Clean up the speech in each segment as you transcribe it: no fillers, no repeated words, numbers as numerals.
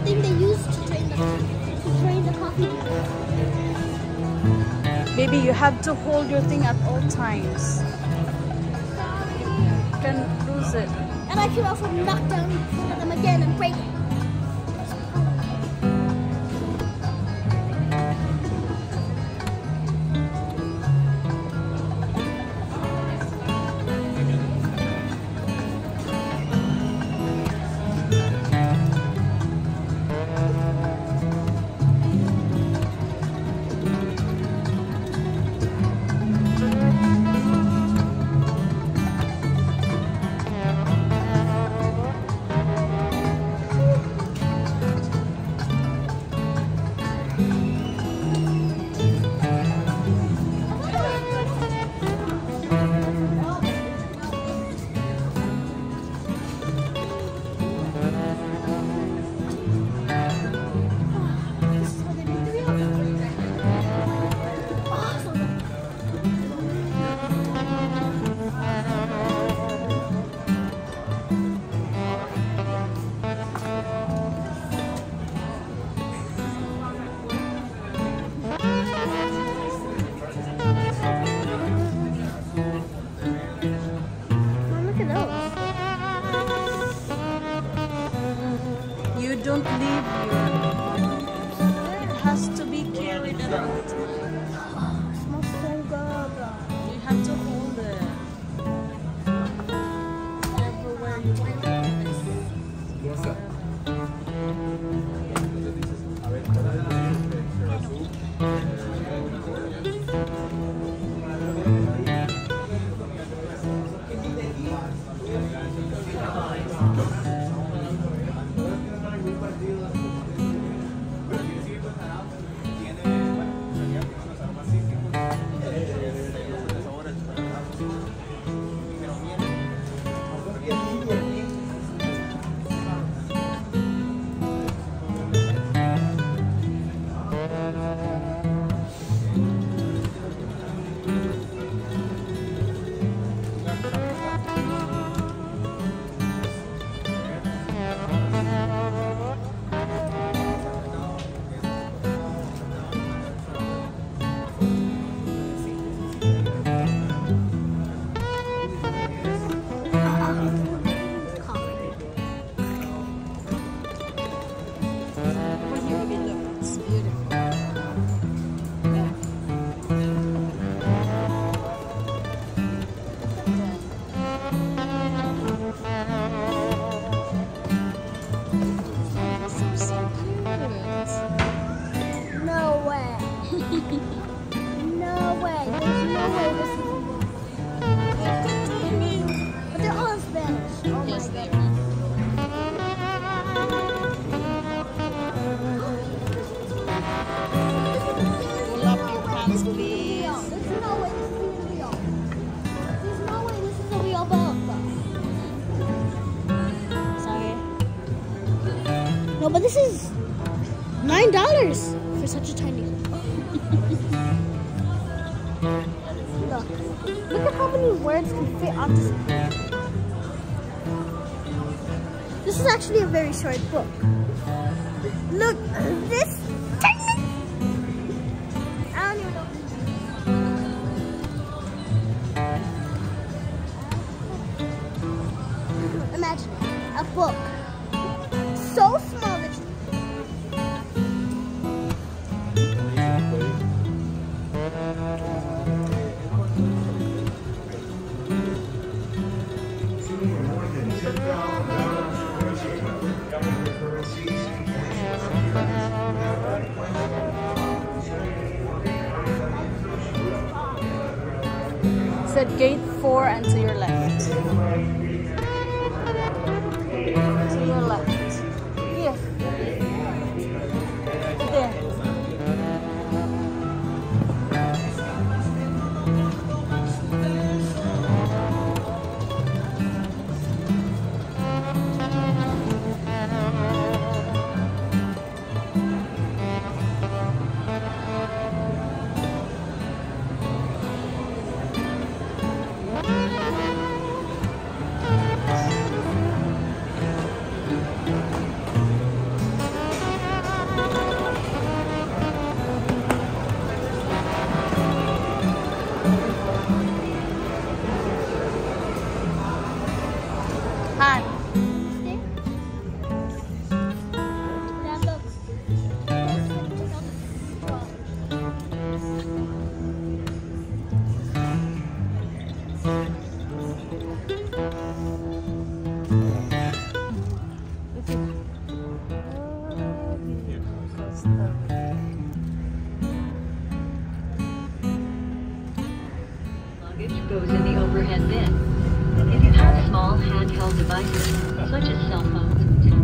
thing they use to train the coffee bean. Baby, you have to hold your thing at all times. You can lose it. And I can also knock down them again and break it. Don't leave it has to be carried out. Smells so good. You have to hold it everywhere you go. No, but this is $9 for such a tiny one. Look at how many words can fit on this book. This is actually a very short book. Look, this tiny. I don't even know. Imagine a book so small that you Said gate 4 and to your left. To your left. Here. There. in the overhead bin. If you have small handheld devices, such as cell phones,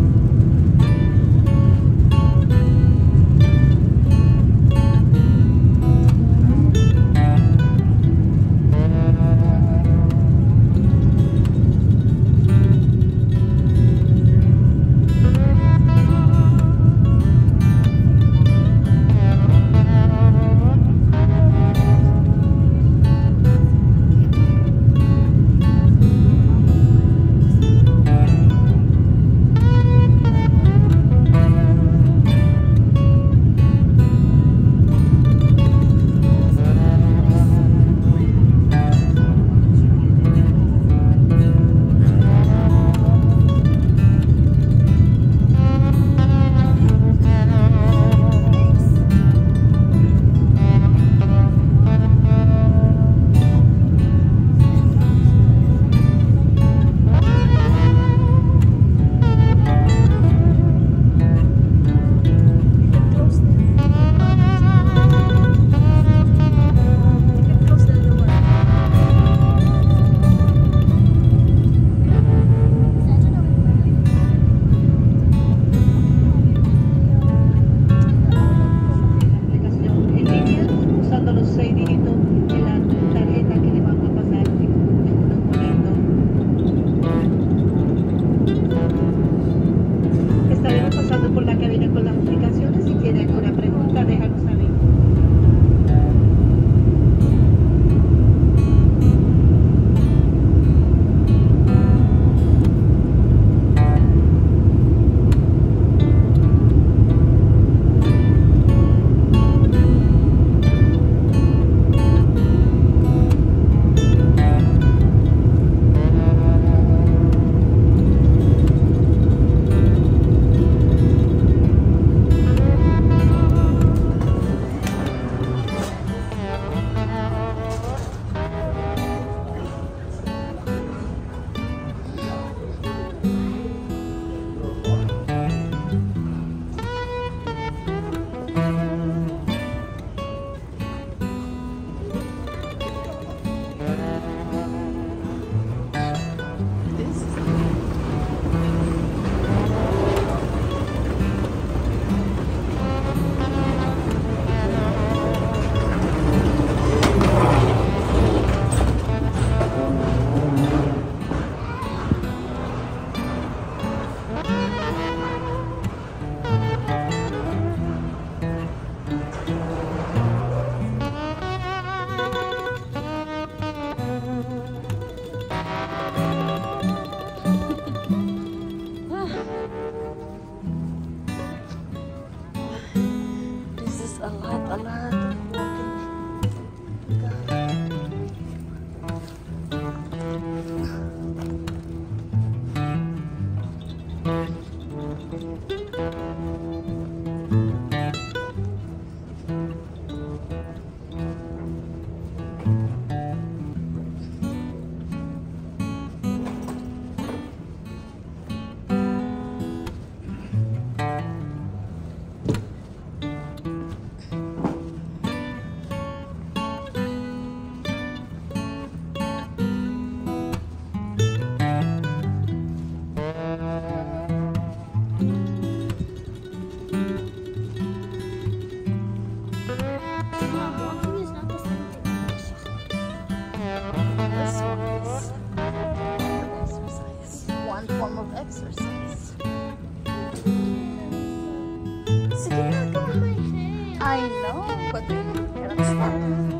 I know, but we cannot stop.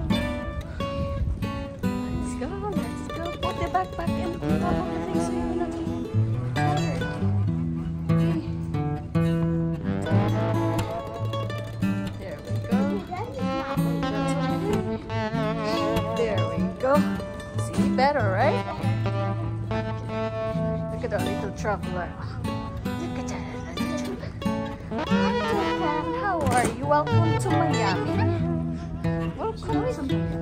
Let's go. Put the backpack in the top of the thing so you're not tired. There we go. There we go. See, better, right? Look at our little traveler. Look at that little traveler. How are you? Welcome to Miami. Welcome to Miami.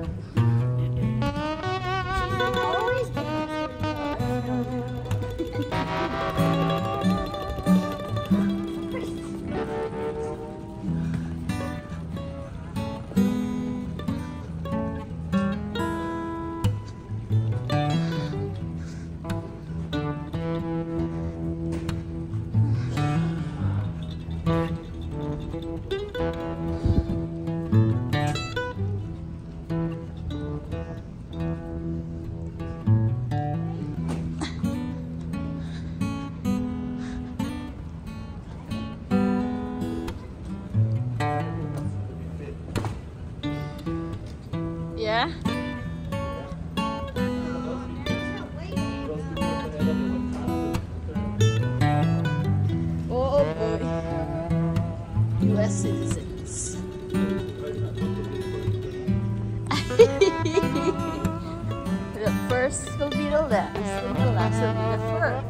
last. And the last will be the first.